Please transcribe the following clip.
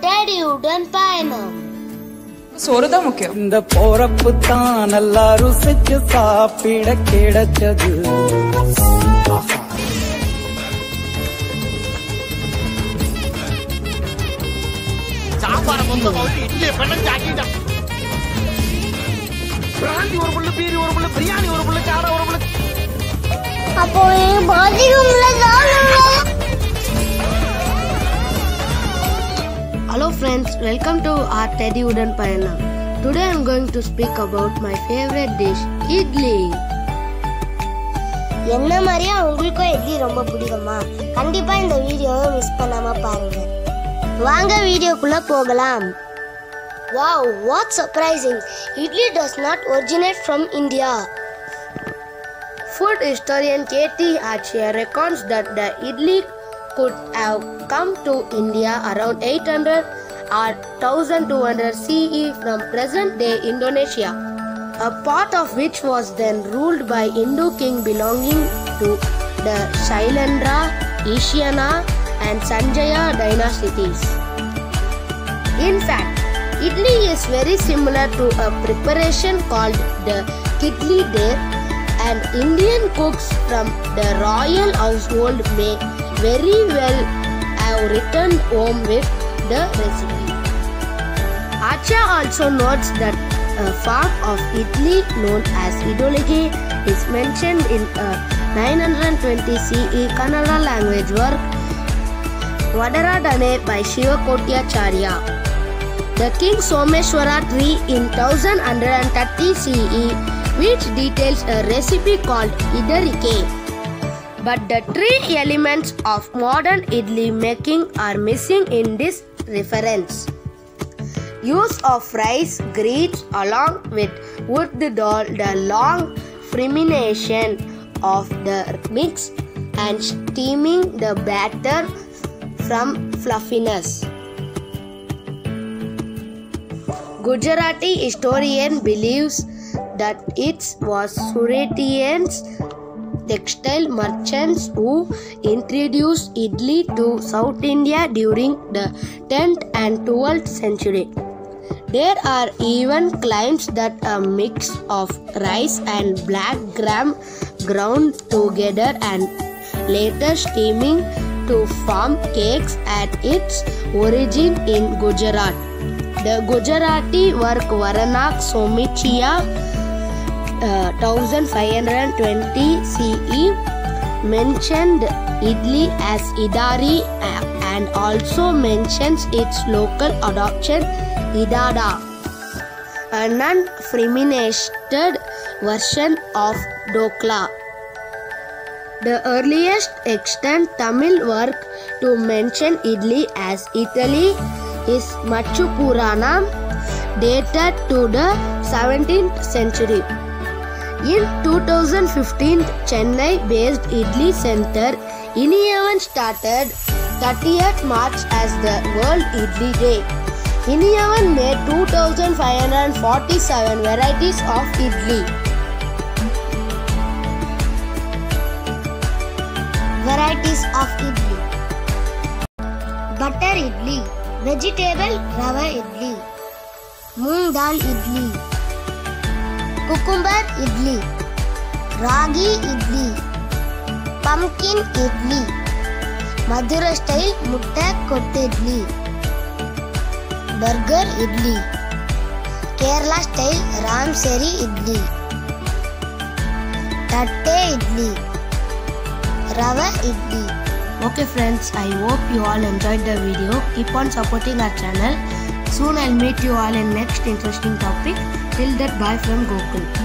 டேடியுடன் பயணம். சோறுதான் முக்கியம். இந்த போறப்பு தான் நல்லா ருசிச்சு சாப்பிட கிடைச்சது. சாப்பாடு மொத்தம் இட்லி பண்ணி ஆக்கிட்டா. பிராந்தி ஒரு புல்லு, பீரி ஒரு புல்லு, பிரியாணி ஒரு புல்லு, காடை ஒரு புல்லு. அப்போ பாத்ரூம்ல தானுங்க. Hello friends, welcome to our டேடியுடன் பயணம். Today I am going to speak about my favorite dish, idli. என்ன மாதிரியா உங்களுக்கும் இட்லி ரொம்ப பிடிக்குமா? கண்டிப்பா இந்த வீடியோவை மிஸ் பண்ணாம பாருங்க. வாங்க வீடியோக்குள்ள போகலாம். Wow, what surprising! Idli does not originate from India. Food historian K.T. Achia reckons that the idli could have come to India around 800 or 1200 CE from present-day Indonesia, a part of which was then ruled by Hindu king belonging to the Shailendra, Ishyana and Sanjaya dynasties. In fact, idli is very similar to a preparation called the kidli der, and Indian cooks from the royal household may very well have returned home with the recipe. Acha also notes that a form of idli known as idolege is mentioned in a 920 CE Kannada language work Vadaradane by Shivakotyacharya. The king Someshwara tree in 1130 CE, which details a recipe called idarike. But the three elements of modern idli making are missing in this reference. Use of rice grits along with urd dal, the long fermentation of the mix and steaming the batter from fluffiness. Gujarati historian believes that it was Suratians textile merchants who introduced idli to South India during the 10th and 12th century. There are even claims that a mix of rice and black gram ground together and later steaming to form cakes at its origin in Gujarat. The Gujarati work Varanak Somichia 1520 CE mentioned idli as idari and also mentions its local adoption idada, a non-fermented version of dokla. The earliest extant Tamil work to mention idli as Italy is Machu Purana, dated to the 17th century. In 2015, Chennai-based Idli Center Iniyavan started 30th March as the World Idli Day. Iniyavan made 2,547 varieties of idli. Varieties of idli: butter idli, vegetable rava idli, moong dal idli, cucumber idli, ragi idli, pumpkin idli, Madura style mutta kottu idli, burger idli, Kerala style ramseri idli, tatte idli, rava idli. Okay friends, I hope you all enjoyed the video. Keep on supporting our channel. Soon I'll meet you all in next interesting topic. Till that, bye from Gokul.